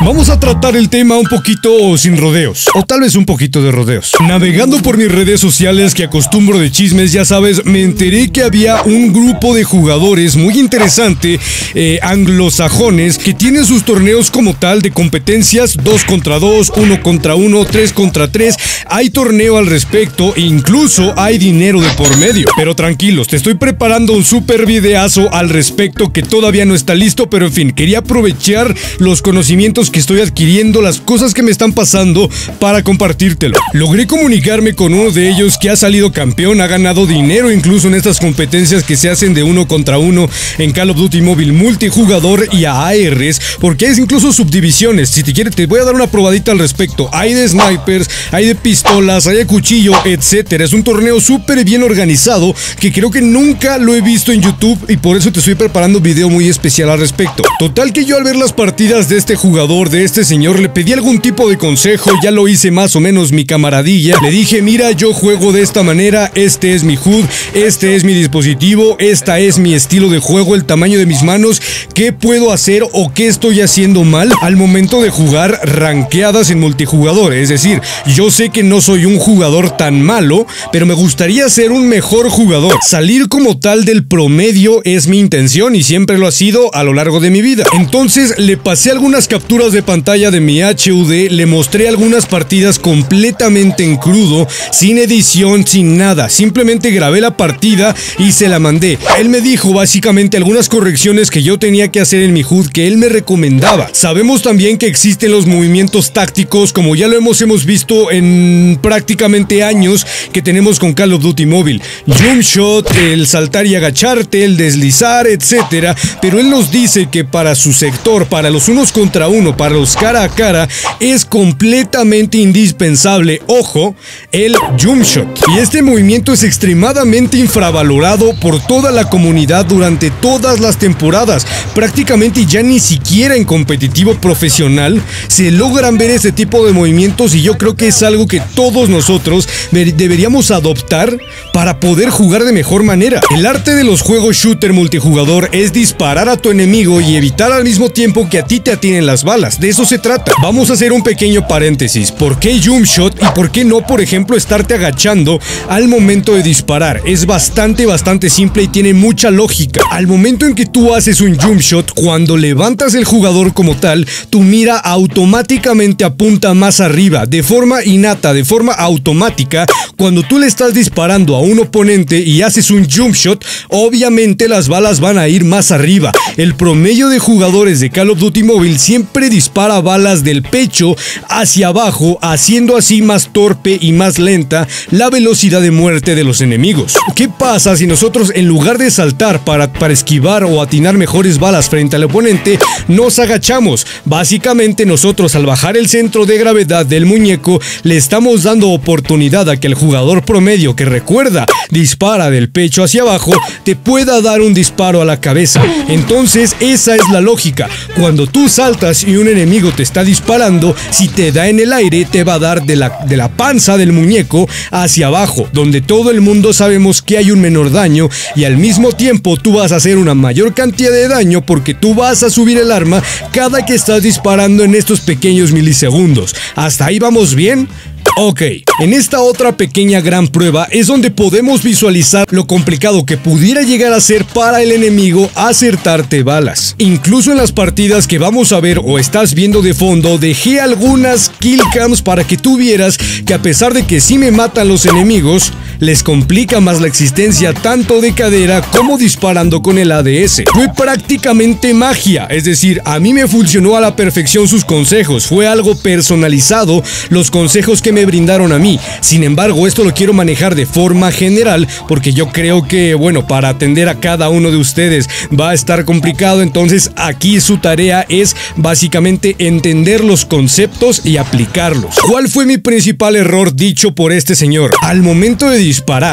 Vamos a tratar el tema un poquito sin rodeos, o tal vez un poquito de rodeos. Navegando por mis redes sociales que acostumbro de chismes, ya sabes, me enteré que había un grupo de jugadores muy interesante, anglosajones, que tienen sus torneos como tal de competencias 2 contra 2, 1 contra 1, 3 contra 3. Hay torneo al respecto e incluso hay dinero de por medio. Pero tranquilos, te estoy preparando un super videazo al respecto que todavía no está listo, pero en fin, quería aprovechar los conocimientos que estoy adquiriendo, las cosas que me están pasando para compartírtelo. Logré comunicarme con uno de ellos que ha salido campeón, ha ganado dinero incluso en estas competencias que se hacen de 1 contra 1 en Call of Duty Mobile multijugador y a ARs, porque es incluso subdivisiones. Si te quieres, te voy a dar una probadita al respecto. Hay de snipers, hay de pistolas, hay de cuchillo, etcétera. Es un torneo súper bien organizado que creo que nunca lo he visto en YouTube y por eso te estoy preparando un video muy especial al respecto. Total que yo al ver las partidas de este jugador, de este señor, le pedí algún tipo de consejo, ya lo hice más o menos mi camaradilla. Le dije, mira, yo juego de esta manera, este es mi HUD, este es mi dispositivo, esta es mi estilo de juego, el tamaño de mis manos, qué puedo hacer o qué estoy haciendo mal al momento de jugar rankeadas en multijugador. Es decir, yo sé que no soy un jugador tan malo, pero me gustaría ser un mejor jugador. Salir como tal del promedio es mi intención y siempre lo ha sido a lo largo de mi vida. Entonces le pasé algunas capturas de pantalla de mi HUD, le mostré algunas partidas completamente en crudo, sin edición, sin nada. Simplemente grabé la partida y se la mandé. Él me dijo básicamente algunas correcciones que yo tenía que hacer en mi HUD que él me recomendaba. Sabemos también que existen los movimientos tácticos, como ya lo hemos visto en prácticamente años que tenemos con Call of Duty Mobile. Jump shot, el saltar y agacharte, el deslizar, etcétera. Pero él nos dice que para su sector, para los unos contra uno, para los cara a cara, es completamente indispensable, ojo, el jump shot. Y este movimiento es extremadamente infravalorado por toda la comunidad durante todas las temporadas. Prácticamente ya ni siquiera en competitivo profesional se logran ver este tipo de movimientos y yo creo que es algo que todos nosotros deberíamos adoptar para poder jugar de mejor manera. El arte de los juegos shooter multijugador es disparar a tu enemigo y evitar al mismo tiempo que a ti te atinen las balas. De eso se trata. Vamos a hacer un pequeño paréntesis. ¿Por qué jump shot y por qué no, por ejemplo, estarte agachando al momento de disparar? Es bastante simple y tiene mucha lógica. Al momento en que tú haces un jump shot, cuando levantas el jugador como tal, tu mira automáticamente apunta más arriba, de forma innata, de forma automática. Cuando tú le estás disparando a un oponente y haces un jump shot, obviamente las balas van a ir más arriba. El promedio de jugadores de Call of Duty Mobile siempre dispara balas del pecho hacia abajo, haciendo así más torpe y más lenta la velocidad de muerte de los enemigos. ¿Qué pasa si nosotros, en lugar de saltar para esquivar o atinar mejores balas frente al oponente, nos agachamos? Básicamente nosotros, al bajar el centro de gravedad del muñeco, le estamos dando oportunidad a que el jugador promedio, que recuerda, dispara del pecho hacia abajo, te pueda dar un disparo a la cabeza. Entonces esa es la lógica. Cuando tú saltas y un enemigo te está disparando, si te da en el aire, te va a dar de la panza del muñeco hacia abajo, donde todo el mundo sabemos que hay un menor daño y al mismo tiempo tú vas a hacer una mayor cantidad de daño porque tú vas a subir el arma cada que estás disparando en estos pequeños milisegundos. ¿Hasta ahí vamos bien? Ok, en esta otra pequeña gran prueba es donde podemos visualizar lo complicado que pudiera llegar a ser para el enemigo acertarte balas. Incluso en las partidas que vamos a ver o estás viendo de fondo, dejé algunas kill cams para que tú vieras que a pesar de que sí me matan los enemigos, les complica más la existencia tanto de cadera como disparando con el ADS. Fue prácticamente magia, es decir, a mí me funcionó a la perfección sus consejos, fue algo personalizado los consejos que me brindaron a mí. Sin embargo, esto lo quiero manejar de forma general porque yo creo que, bueno, para atender a cada uno de ustedes va a estar complicado. Entonces aquí su tarea es básicamente entender los conceptos y aplicarlos. ¿Cuál fue mi principal error dicho por este señor? Al momento de disparar,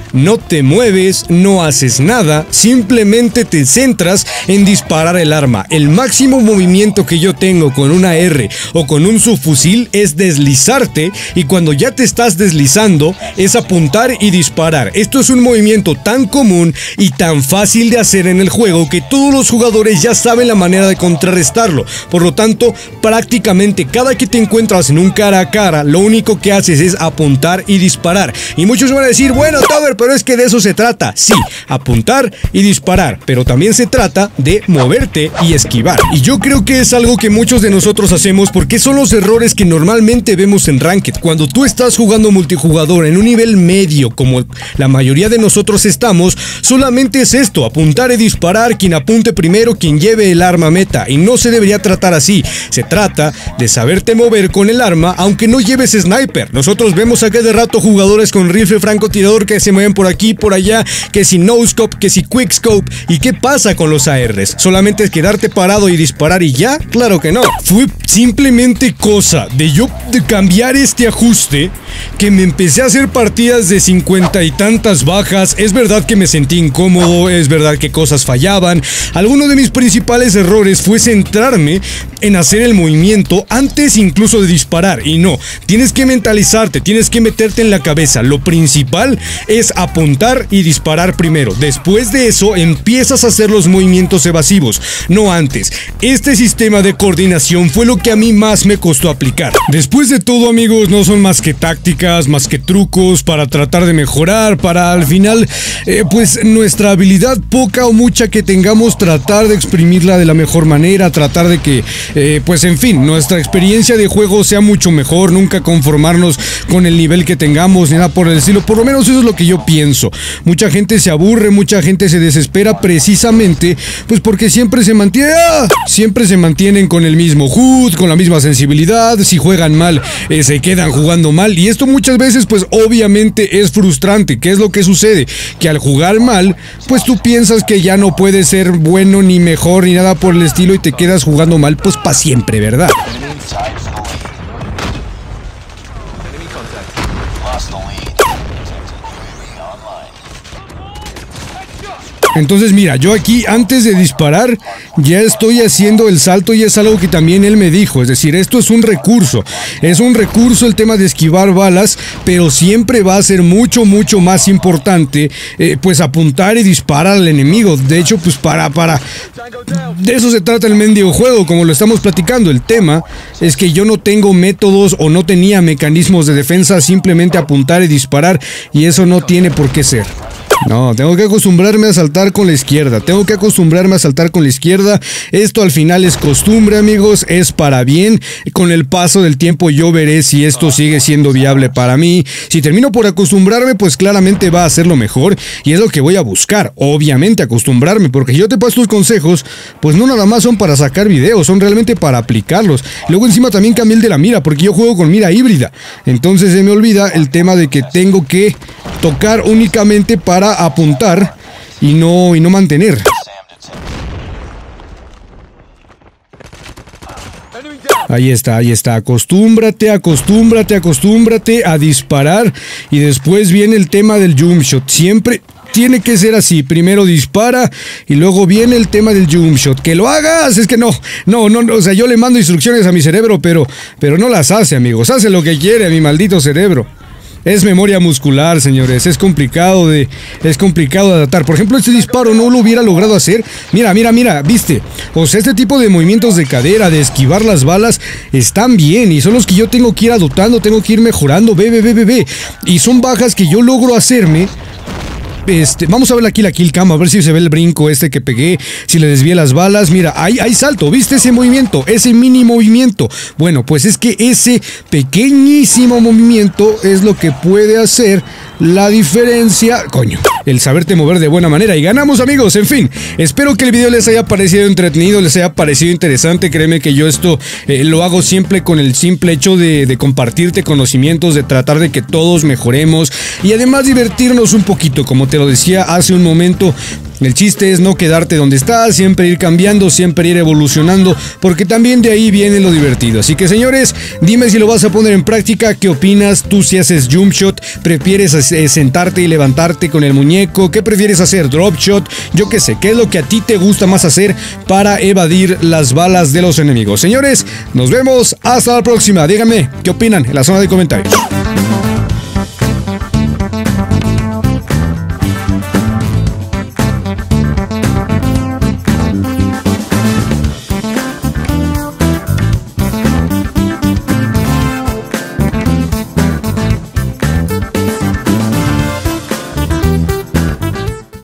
no te mueves, no haces nada, simplemente te centras en disparar el arma. El máximo movimiento que yo tengo con una R o con un subfusil es deslizarte, y cuando ya te estás deslizando es apuntar y disparar. Esto es un movimiento tan común y tan fácil de hacer en el juego que todos los jugadores ya saben la manera de contrarrestarlo. Por lo tanto, prácticamente cada que te encuentras en un cara a cara, lo único que haces es apuntar y disparar. Y muchos van a decir, bueno, Tower, pero es que de eso se trata. Sí, apuntar y disparar, pero también se trata de moverte y esquivar. Y yo creo que es algo que muchos de nosotros hacemos porque son los errores que normalmente vemos en Ranked. Cuando tú estás jugando multijugador en un nivel medio, como la mayoría de nosotros estamos, solamente es esto, apuntar y disparar, quien apunte primero, quien lleve el arma meta. Y no se debería tratar así. Se trata de saberte mover con el arma, aunque no lleves sniper. Nosotros vemos a cada rato jugadores con rifle francotirador que se mueven por aquí, por allá, que si no scope, que si quick scope. ¿Y qué pasa con los ARs? ¿Solamente es quedarte parado y disparar y ya? Claro que no. Fue simplemente cosa de yo cambiar este ajuste que me empecé a hacer partidas de 50 y tantas bajas. Es verdad que me sentí incómodo, es verdad que cosas fallaban. Alguno de mis principales errores fue centrarme en hacer el movimiento antes incluso de disparar. Y no, tienes que mentalizarte, tienes que meterte en la cabeza. Lo principal es apuntar y disparar primero. Después de eso empiezas a hacer los movimientos evasivos, no antes. Este sistema de coordinación fue lo que a mí más me costó aplicar. Después de todo, amigos, no son más que tácticas, más que trucos para tratar de mejorar, para al final, pues nuestra habilidad poca o mucha que tengamos, tratar de exprimirla de la mejor manera, tratar de que, pues en fin, nuestra experiencia de juego sea mucho mejor, nunca conformarnos con el nivel que tengamos, ni nada por el estilo. Por lo menos eso es lo que yo pienso. Mucha gente se aburre, mucha gente se desespera precisamente, pues porque siempre se mantienen con el mismo HUD, con la misma sensibilidad. Si juegan mal, se quedan jugando mal, y esto muchas veces pues obviamente es frustrante. ¿Qué es lo que sucede? Que al jugar mal, pues tú piensas que ya no puedes ser bueno ni mejor ni nada por el estilo, y te quedas jugando mal pues para siempre, ¿verdad? Entonces mira, yo aquí antes de disparar ya estoy haciendo el salto, y es algo que también él me dijo. Es decir, esto es un recurso el tema de esquivar balas, pero siempre va a ser mucho más importante pues apuntar y disparar al enemigo. De hecho, pues de eso se trata el mendigo juego, como lo estamos platicando. El tema es que yo no tengo métodos o no tenía mecanismos de defensa, simplemente apuntar y disparar, y eso no tiene por qué ser. No, tengo que acostumbrarme a saltar con la izquierda. Esto al final es costumbre, amigos, es para bien. Con el paso del tiempo yo veré si esto sigue siendo viable para mí. Si termino por acostumbrarme, pues claramente va a ser lo mejor, y es lo que voy a buscar, obviamente acostumbrarme, porque yo te paso tus consejos, pues no nada más son para sacar videos, son realmente para aplicarlos. Luego encima también cambié el de la mira, porque yo juego con mira híbrida. Entonces se me olvida el tema de que tengo que tocar únicamente para apuntar y no mantener. Ahí está, acostúmbrate a disparar, y después viene el tema del jump shot. Siempre tiene que ser así, primero dispara y luego viene el tema del jump shot. Que lo hagas, es que no, o sea, yo le mando instrucciones a mi cerebro, pero no las hace, amigos, hace lo que quiere a mi maldito cerebro. Es memoria muscular, señores, es complicado de adaptar. Por ejemplo, este disparo no lo hubiera logrado hacer. Mira, ¿viste? O sea, este tipo de movimientos de cadera, de esquivar las balas, están bien, y son los que yo tengo que ir adoptando, tengo que ir mejorando, ve. Y son bajas que yo logro hacerme. Vamos a ver aquí la kill cam, a ver si se ve el brinco que pegué, si le desvié las balas. Mira, hay salto, ¿viste ese movimiento? Ese mini movimiento. Bueno, pues es que ese pequeñísimo movimiento es lo que puede hacer la diferencia, coño, el saberte mover de buena manera. Y ganamos, amigos. En fin, espero que el video les haya parecido entretenido, les haya parecido interesante. Créeme que yo esto lo hago siempre con el simple hecho de compartirte conocimientos, de tratar de que todos mejoremos y además divertirnos un poquito. Como te lo decía hace un momento, El chiste es no quedarte donde estás, siempre ir cambiando, siempre ir evolucionando, porque también de ahí viene lo divertido. Así que señores, dime si lo vas a poner en práctica, ¿qué opinas? Tú si haces jump shot, ¿prefieres sentarte y levantarte con el muñeco? ¿Qué prefieres hacer? ¿Drop shot? Yo qué sé, ¿qué es lo que a ti te gusta más hacer para evadir las balas de los enemigos? Señores, nos vemos, hasta la próxima. Díganme, ¿qué opinan en la zona de comentarios?